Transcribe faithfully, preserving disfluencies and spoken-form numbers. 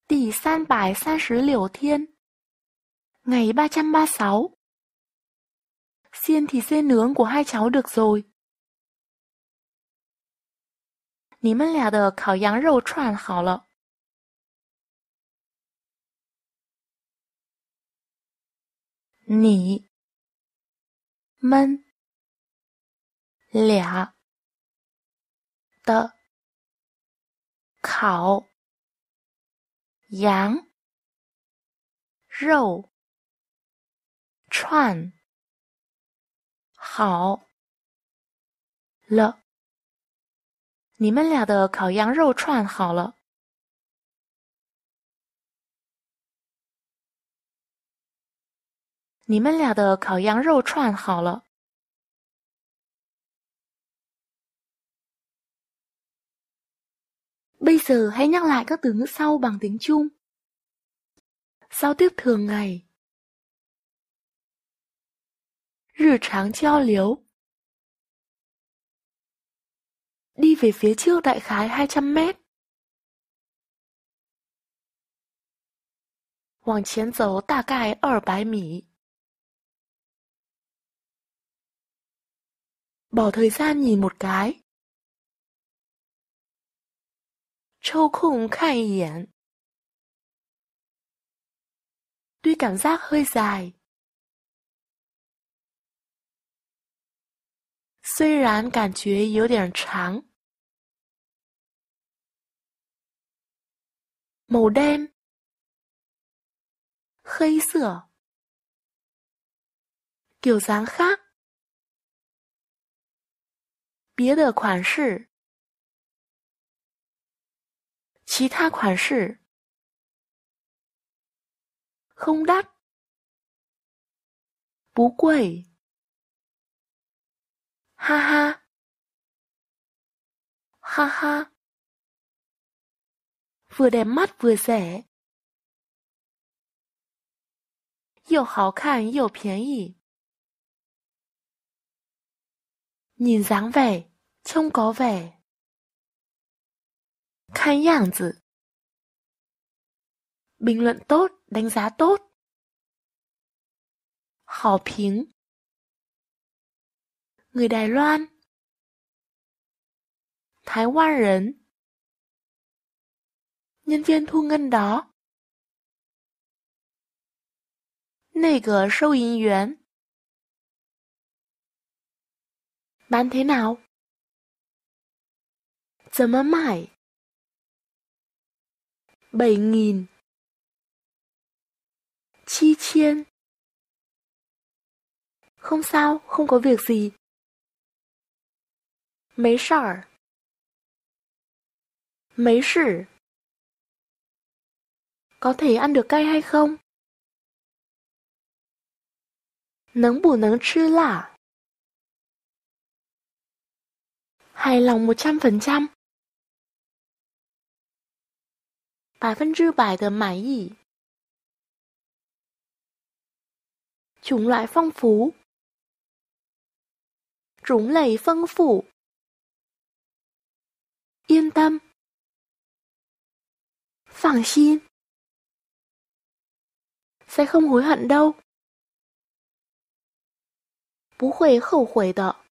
第三百三十六天, ngày ba trăm ba mươi sáu. Xiên thịt dê nướng của hai cháu được rồi. 你们俩的烤羊肉串好了。你们俩的烤羊肉串好了。你们俩的烤羊肉串好了。你们俩的烤羊肉串好了。Bây giờ hãy nhắc lại các từ ngữ sau bằng tiếng Trung. Giao tiếp thường ngày. 日常交流. Đi về phía trước đại khái hai trăm mét. 往前走大概二百米. Bỏ thời gian nhìn một cái. 抽空看一眼. Tuy cảm giác hơi dài. 虽然感觉有点长. Màu đen. 黑色. Kiểu dáng khác. 别的款式。其他款式。không đắt. 不贵。哈哈。哈哈。vừa đẹp mắt vừa rẻ. 又好看又便宜. Nhìn dáng vẻ, trông có vẻ. 看样子. Bình luận tốt, đánh giá tốt. 好评. Người Đài Loan. 台湾人. Nhân viên thu ngân đó. 那个收银员. Bán thế nào? 怎么卖? bảy nghìn. Chi chiên. Không sao, không có việc gì. Mấy sự. Mấy sự. Có thể ăn được cay hay không? Nấng bù nấng chư lạ. Hài lòng một trăm phần trăm. 百分之百的满意. Chủng loại phong phú. Chủng类丰富. Yên tâm. Phang xin. Sẽ không hối hận đâu. 不会后悔的.